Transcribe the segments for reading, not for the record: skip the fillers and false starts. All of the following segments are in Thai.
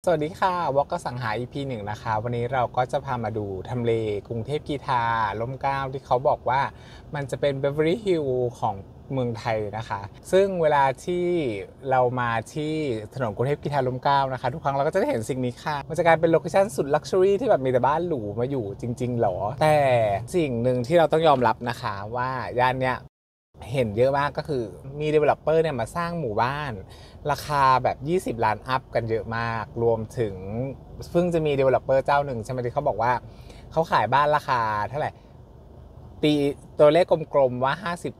สวัสดีค่ะวอล์กสังหา EP 1นะคะวันนี้เราก็จะพามาดูทำเลกรุงเทพกีฬาร่มเกล้าที่เขาบอกว่ามันจะเป็น Beverly Hills ของเมืองไทยนะคะซึ่งเวลาที่เรามาที่ถนนกรุงเทพกีฬาร่มเกล้านะคะทุกครั้งเราก็จะได้เห็นสิ่งนี้ค่ะมันจะกลายเป็นโลเคชั่นสุดลักชัวรี่ที่แบบมีแต่บ้านหรูมาอยู่จริงๆหรอแต่สิ่งหนึ่งที่เราต้องยอมรับนะคะว่าย่านเนี้ยเห็นเยอะมากก็คือมี developer เนี่ยมาสร้างหมู่บ้านราคาแบบ20ล้านอัพกันเยอะมากรวมถึงเพิ่งจะมี developer เจ้าหนึ่งใช่ไหมที่เขาบอกว่าเขาขายบ้านราคาเท่าไหร่ตีตัวเลขกลมๆว่า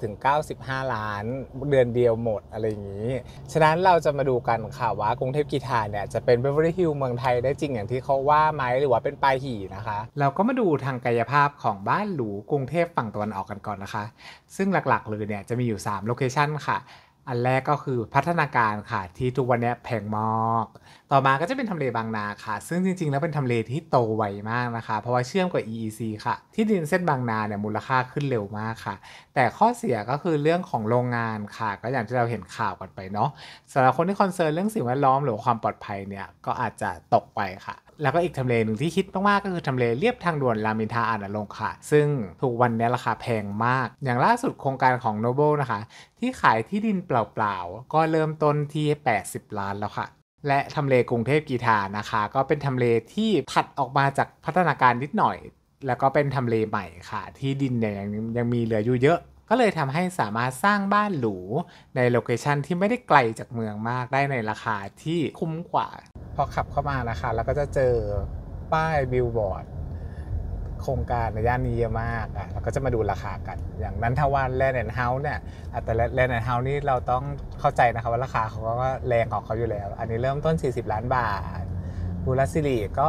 50-95ล้านเดือนเดียวหมดอะไรอย่างนี้ฉะนั้นเราจะมาดูกันค่ะว่ากรุงเทพกีฬาเนี่ยจะเป็น Beverly Hills เมืองไทยได้จริงอย่างที่เขาว่าไหมหรือว่าเป็นปลายหี่นะคะเราก็มาดูทางกายภาพของบ้านหรูกรุงเทพฝั่งตะวันออกกันก่อนนะคะซึ่งหลักๆเลยเนี่ยจะมีอยู่3โลเคชันค่ะอันแรกก็คือพัฒนาการค่ะที่ทุกวันนี้แพงมากต่อมาก็จะเป็นทำเลบางนาค่ะซึ่งจริงๆแล้วเป็นทำเลที่โตไวมากนะคะเพราะว่าเชื่อมกับ EEC ค่ะที่ดินเส้นบางนาเนี่ยมูลค่าขึ้นเร็วมากค่ะแต่ข้อเสียก็คือเรื่องของโรงงานค่ะก็อย่างที่เราเห็นข่าวกันไปเนาะสำหรับคนที่คอนเซิร์นเรื่องสิ่งแวดล้อมหรือความปลอดภัยเนี่ยก็อาจจะตกไปค่ะแล้วก็อีกทำเลหนึ่งที่คิดมากๆก็คือทำเลเลียบทางด่วนรามอินทราอาจนรงค์ค่ะซึ่งทุกวันนี้ราคาแพงมากอย่างล่าสุดโครงการของ Noble นะคะที่ขายที่ดินเปล่าๆก็เริ่มต้นที่80ล้านแล้วค่ะและทำเลกรุงเทพกีฬานะคะก็เป็นทำเลที่ถัดออกมาจากพัฒนาการนิดหน่อยแล้วก็เป็นทำเลใหม่ค่ะที่ดินเนี่ยยังมีเหลืออยู่เยอะก็เลยทำให้สามารถสร้างบ้านหรูในโลเคชันที่ไม่ได้ไกลจากเมืองมากได้ในราคาที่คุ้มกว่าพอขับเข้ามานะคะแล้วก็จะเจอป้ายบิลบอร์ดโครงการในย่านนี้เยอะมากเราก็จะมาดูราคากันอย่างนันทวันแลนด์แอนด์เฮาส์เนี่ยแต่แลนด์แอนด์เฮาส์นี่เราต้องเข้าใจนะคะว่าราคาเขาก็แรงของเขาอยู่แล้วอันนี้เริ่มต้น40ล้านบาทบูรัสซิลีก็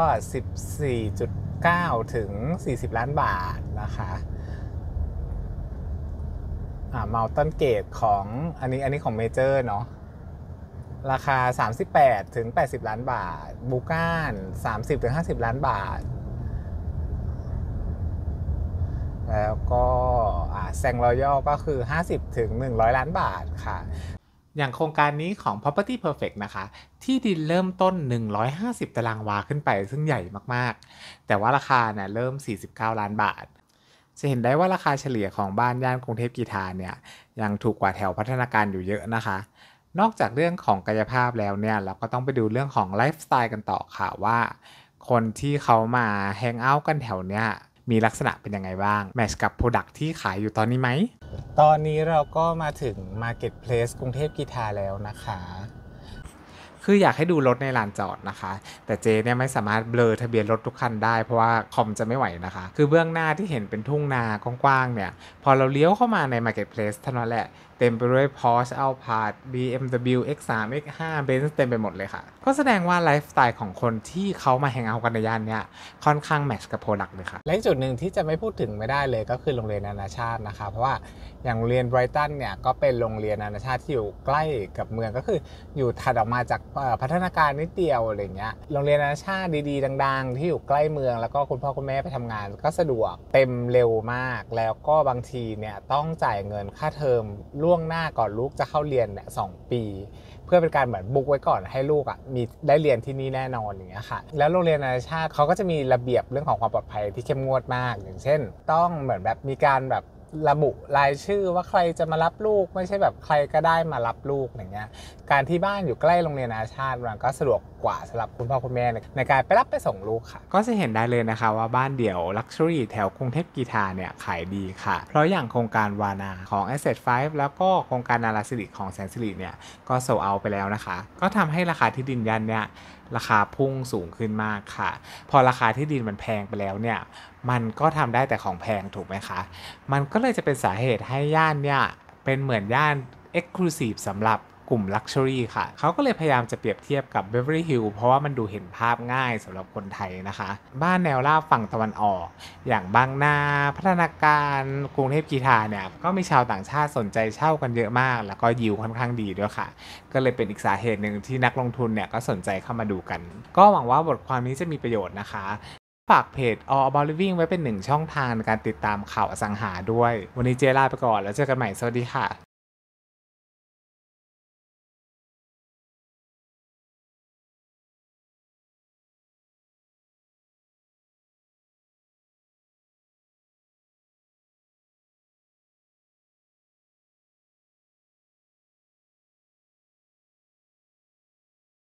14.9 ถึง40ล้านบาทนะคะมัลตันเกตของอันนี้ของเมเจอร์เนาะราคา38 ถึง 80ล้านบาทบูก้าน30 ถึง 50ล้านบาทแล้วก็แซงรอยัลก็คือ50 ถึง 100ล้านบาทค่ะอย่างโครงการนี้ของ Property Perfect นะคะที่ดินเริ่มต้น150ตารางวาขึ้นไปซึ่งใหญ่มากๆแต่ว่าราคาเนี่ยเริ่ม49ล้านบาทจะเห็นได้ว่าราคาเฉลี่ยของบ้านย่านกรุงเทพกีฬาเนี่ยยังถูกกว่าแถวพัฒนาการอยู่เยอะนะคะนอกจากเรื่องของกายภาพแล้วเนี่ยเราก็ต้องไปดูเรื่องของไลฟ์สไตล์กันต่อค่ะว่าคนที่เขามาแฮงเอาท์กันแถวเนี้ยมีลักษณะเป็นยังไงบ้างแมทช์กับ Product ที่ขายอยู่ตอนนี้ไหมตอนนี้เราก็มาถึง Marketplace กรุงเทพกีฬาแล้วนะคะคืออยากให้ดูรถในลานจอดนะคะแต่เจเนี่ยไม่สามารถเบลอทะเบียนรถทุกคันได้เพราะว่าคอมจะไม่ไหวนะคะคือเบื้องหน้าที่เห็นเป็นทุ่งนากว้างๆเนี่ยพอเราเลี้ยวเข้ามาใน Marketplace เท่านั้นแหละเต็มไปด้วย Porsche Alphard BMW X3 X5 Benz เต็มไปหมดเลยค่ะก็แสดงว่าไลฟ์สไตล์ของคนที่เขามาแฮงเอาท์กันในย่านเนี้ยค่อนข้างแมทช์กับ Product เลยค่ะและจุดหนึ่งที่จะไม่พูดถึงไม่ได้เลยก็คือโรงเรียนนานาชาตินะคะเพราะว่าอย่างโรงเรียนไบรตันเนี่ยก็เป็นโรงเรียนนานาชาติที่อยู่ใกล้กับเมืองก็คืออยู่ถัดออกมาจากพัฒนาการนิดเดียวอะไรเงี้ยโรงเรียนนานาชาติดีๆดังๆที่อยู่ใกล้เมืองแล้วก็คุณพ่อคุณแม่ไปทำงานก็สะดวกเต็มเร็วมากแล้วก็บางทีเนี่ยต้องจ่ายเงินค่าเทอมล่วงหน้าก่อนลูกจะเข้าเรียนเนี่ย2 ปีเพื่อเป็นการเหมือนบุ๊กไว้ก่อนให้ลูกมีได้เรียนที่นี่แน่นอนอย่างเงี้ยค่ะแล้วโรงเรียนนานาชาติเขาก็จะมีระเบียบเรื่องของความปลอดภัยที่เข้มงวดมากอย่างเช่นต้องเหมือนแบบมีการแบบระบุรายชื่อว่าใครจะมารับลูกไม่ใช่แบบใครก็ได้มารับลูกอย่างเงี้ยการที่บ้านอยู่ใกล้โรงเรียนนานาชาติมันก็สะดวกกว่าสำหรับคุณพ่อคุณแม่ในการไปรับไปส่งลูกค่ะก็จะเห็นได้เลยนะคะว่าบ้านเดี่ยวลักชัวรี่แถวกรุงเทพกีฬาเนี่ยขายดีค่ะเพราะอย่างโครงการวานาของ Asset 5 แล้วก็โครงการนาราสิริของแสนสิริเนี่ยก็โซลเอาท์ไปแล้วนะคะก็ทำให้ราคาที่ดินย่านเนี่ยราคาพุ่งสูงขึ้นมากค่ะพอราคาที่ดินมันแพงไปแล้วเนี่ยมันก็ทำได้แต่ของแพงถูกไหมคะมันก็เลยจะเป็นสาเหตุให้ย่านเนี่ยเป็นเหมือนย่าน Exclusive สำหรับกลุ่ม Luxury ค่ะเขาก็เลยพยายามจะเปรียบเทียบกับ Beverly Hills เพราะว่ามันดูเห็นภาพง่ายสำหรับคนไทยนะคะบ้านแนวราบฝั่งตะวันออกอย่างบางนาพัฒนาการกรุงเทพกีฬาเนี่ยก็มีชาวต่างชาติสนใจเช่ากันเยอะมากแล้วก็ยิวค่อนข้างดีด้วยค่ะก็เลยเป็นอีกสาเหตุหนึ่งที่นักลงทุนเนี่ยก็สนใจเข้ามาดูกันก็หวังว่าบทความนี้จะมีประโยชน์นะคะฝากเพจ All About Living ไว้เป็น1ช่องทางในการติดตามข่าวอสังหาด้วยวันนี้เจลาไปก่อนแล้วเจอกันใหม่สวัสดีค่ะ